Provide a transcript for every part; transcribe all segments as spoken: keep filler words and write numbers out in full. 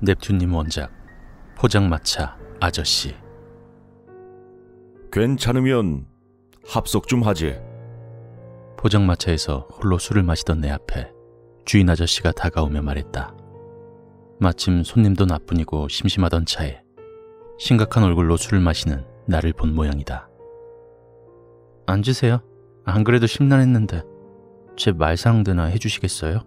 넵튠님 원작, 포장마차 아저씨. 괜찮으면 합석 좀 하지. 포장마차에서 홀로 술을 마시던 내 앞에 주인 아저씨가 다가오며 말했다. 마침 손님도 나뿐이고 심심하던 차에 심각한 얼굴로 술을 마시는 나를 본 모양이다. 앉으세요. 안 그래도 심란했는데 제 말상대나 해주시겠어요?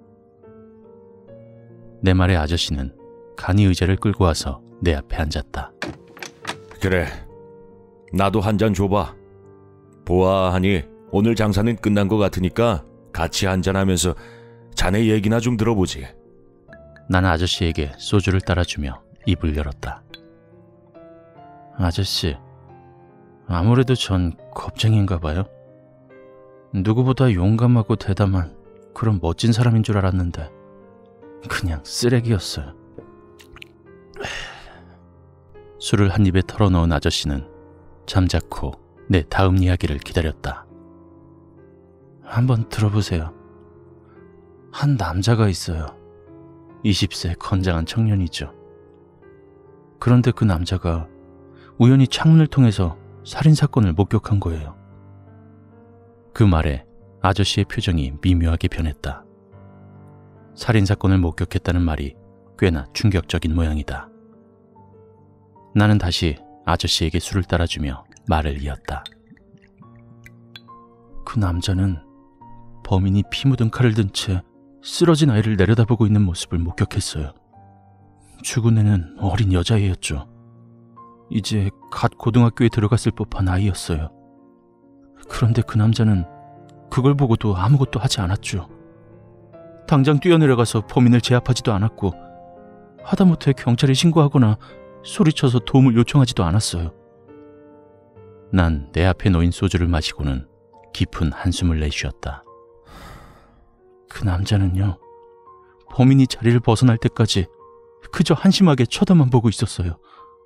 내 말에 아저씨는 간이 의자를 끌고 와서 내 앞에 앉았다. 그래, 나도 한 잔 줘봐. 보아하니 오늘 장사는 끝난 것 같으니까 같이 한잔하면서 자네 얘기나 좀 들어보지. 나는 아저씨에게 소주를 따라주며 입을 열었다. 아저씨, 아무래도 전 겁쟁이인가 봐요. 누구보다 용감하고 대담한 그런 멋진 사람인 줄 알았는데 그냥 쓰레기였어요. 술을 한 입에 털어넣은 아저씨는 잠자코 내 다음 이야기를 기다렸다. 한번 들어보세요. 한 남자가 있어요. 이십 세 건장한 청년이죠. 그런데 그 남자가 우연히 창문을 통해서 살인사건을 목격한 거예요. 그 말에 아저씨의 표정이 미묘하게 변했다. 살인사건을 목격했다는 말이 꽤나 충격적인 모양이다. 나는 다시 아저씨에게 술을 따라주며 말을 이었다. 그 남자는 범인이 피 묻은 칼을 든 채 쓰러진 아이를 내려다보고 있는 모습을 목격했어요. 죽은 애는 어린 여자애였죠. 이제 갓 고등학교에 들어갔을 법한 아이였어요. 그런데 그 남자는 그걸 보고도 아무것도 하지 않았죠. 당장 뛰어내려가서 범인을 제압하지도 않았고 하다못해 경찰에 신고하거나 소리쳐서 도움을 요청하지도 않았어요. 난 내 앞에 놓인 소주를 마시고는 깊은 한숨을 내쉬었다. 그 남자는요, 범인이 자리를 벗어날 때까지 그저 한심하게 쳐다만 보고 있었어요.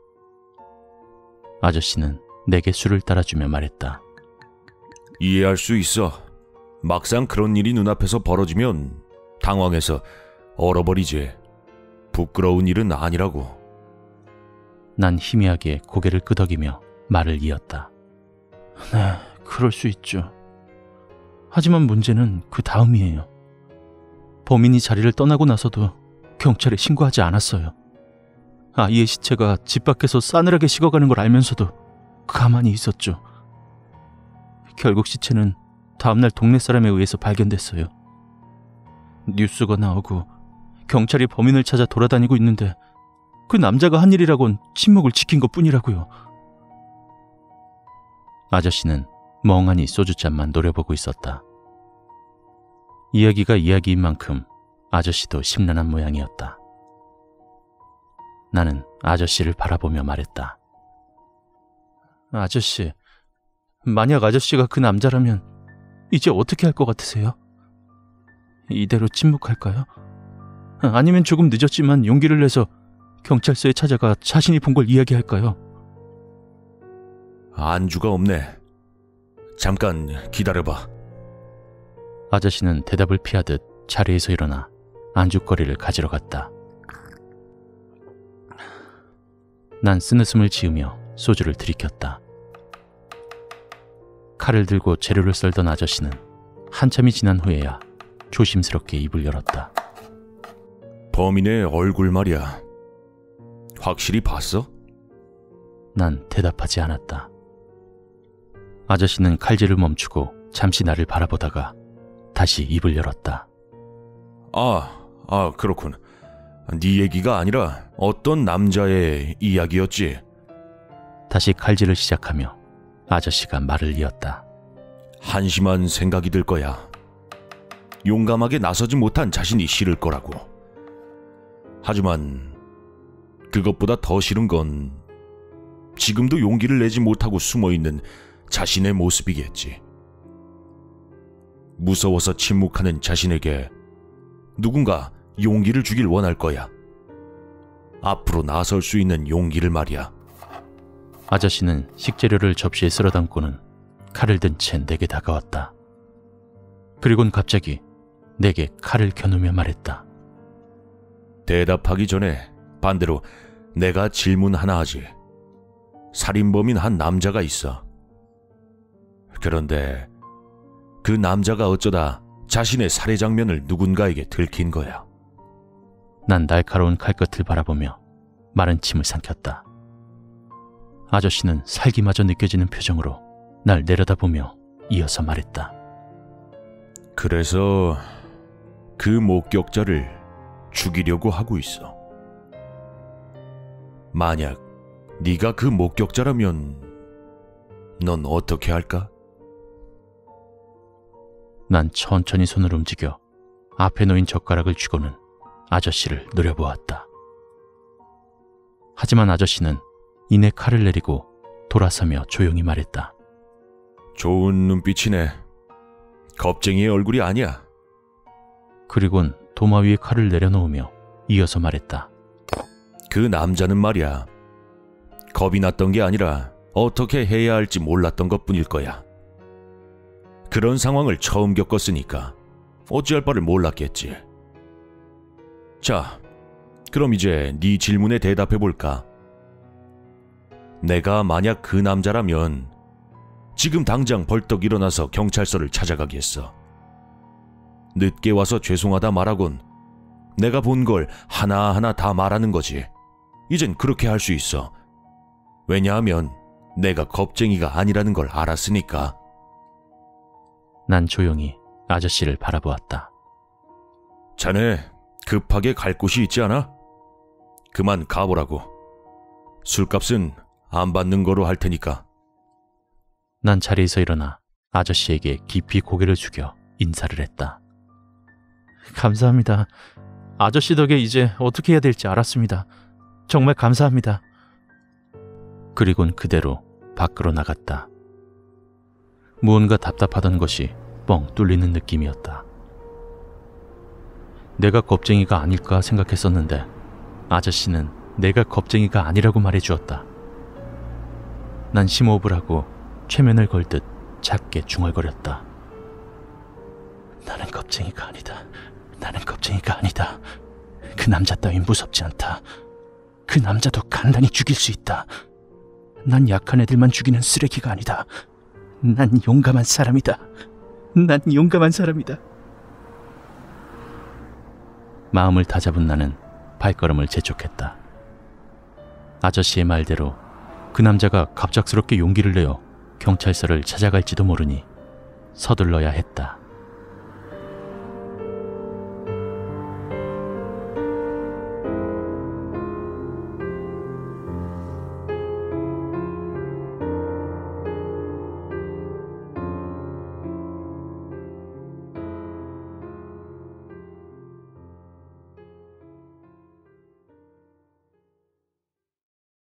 아저씨는 내게 술을 따라주며 말했다. 이해할 수 있어. 막상 그런 일이 눈앞에서 벌어지면 당황해서 얼어버리지. 부끄러운 일은 아니라고. 난 희미하게 고개를 끄덕이며 말을 이었다. 네, 그럴 수 있죠. 하지만 문제는 그 다음이에요. 범인이 자리를 떠나고 나서도 경찰에 신고하지 않았어요. 아이의 시체가 집 밖에서 싸늘하게 식어가는 걸 알면서도 가만히 있었죠. 결국 시체는 다음날 동네 사람에 의해서 발견됐어요. 뉴스가 나오고 경찰이 범인을 찾아 돌아다니고 있는데 그 남자가 한 일이라곤 침묵을 지킨 것뿐이라고요. 아저씨는 멍하니 소주잔만 노려보고 있었다. 이야기가 이야기인 만큼 아저씨도 심란한 모양이었다. 나는 아저씨를 바라보며 말했다. 아저씨, 만약 아저씨가 그 남자라면 이제 어떻게 할 것 같으세요? 이대로 침묵할까요? 아니면 조금 늦었지만 용기를 내서 경찰서에 찾아가 자신이 본 걸 이야기할까요? 안주가 없네. 잠깐 기다려봐. 아저씨는 대답을 피하듯 자리에서 일어나 안주거리를 가지러 갔다. 난 쓴웃음을 지으며 소주를 들이켰다. 칼을 들고 재료를 썰던 아저씨는 한참이 지난 후에야 조심스럽게 입을 열었다. 범인의 얼굴 말이야. 확실히 봤어? 난 대답하지 않았다. 아저씨는 칼질을 멈추고 잠시 나를 바라보다가 다시 입을 열었다. 아, 아 그렇군. 네 얘기가 아니라 어떤 남자의 이야기였지. 다시 칼질을 시작하며 아저씨가 말을 이었다. 한심한 생각이 들 거야. 용감하게 나서지 못한 자신이 싫을 거라고. 하지만 그것보다 더 싫은 건 지금도 용기를 내지 못하고 숨어있는 자신의 모습이겠지. 무서워서 침묵하는 자신에게 누군가 용기를 주길 원할 거야. 앞으로 나설 수 있는 용기를 말이야. 아저씨는 식재료를 접시에 쓸어 담고는 칼을 든 채 내게 다가왔다. 그리곤 갑자기 내게 칼을 겨누며 말했다. 대답하기 전에 반대로 내가 질문 하나 하지. 살인범인 한 남자가 있어. 그런데 그 남자가 어쩌다 자신의 살해 장면을 누군가에게 들킨 거야. 난 날카로운 칼끝을 바라보며 마른 침을 삼켰다. 아저씨는 살기마저 느껴지는 표정으로 날 내려다보며 이어서 말했다. 그래서 그 목격자를 죽이려고 하고 있어. 만약 네가 그 목격자라면 넌 어떻게 할까? 난 천천히 손을 움직여 앞에 놓인 젓가락을 쥐고는 아저씨를 노려보았다. 하지만 아저씨는 이내 칼을 내리고 돌아서며 조용히 말했다. 좋은 눈빛이네. 겁쟁이의 얼굴이 아니야. 그리곤 도마 위에 칼을 내려놓으며 이어서 말했다. 그 남자는 말이야. 겁이 났던 게 아니라 어떻게 해야 할지 몰랐던 것뿐일 거야. 그런 상황을 처음 겪었으니까 어찌할 바를 몰랐겠지. 자, 그럼 이제 네 질문에 대답해 볼까? 내가 만약 그 남자라면 지금 당장 벌떡 일어나서 경찰서를 찾아가겠어. 늦게 와서 죄송하다 말하곤 내가 본 걸 하나하나 다 말하는 거지. 이젠 그렇게 할 수 있어. 왜냐하면 내가 겁쟁이가 아니라는 걸 알았으니까. 난 조용히 아저씨를 바라보았다. 자네 급하게 갈 곳이 있지 않아? 그만 가보라고. 술값은 안 받는 거로 할 테니까. 난 자리에서 일어나 아저씨에게 깊이 고개를 숙여 인사를 했다. 감사합니다. 아저씨 덕에 이제 어떻게 해야 될지 알았습니다. 정말 감사합니다. 그리곤 그대로 밖으로 나갔다. 무언가 답답하던 것이 뻥 뚫리는 느낌이었다. 내가 겁쟁이가 아닐까 생각했었는데 아저씨는 내가 겁쟁이가 아니라고 말해주었다. 난 심호흡을 하고 최면을 걸듯 작게 중얼거렸다. 나는 겁쟁이가 아니다. 나는 겁쟁이가 아니다. 그 남자 따윈 무섭지 않다. 그 남자도 간단히 죽일 수 있다. 난 약한 애들만 죽이는 쓰레기가 아니다. 난 용감한 사람이다. 난 용감한 사람이다. 마음을 다잡은 나는 발걸음을 재촉했다. 아저씨의 말대로 그 남자가 갑작스럽게 용기를 내어 경찰서를 찾아갈지도 모르니 서둘러야 했다.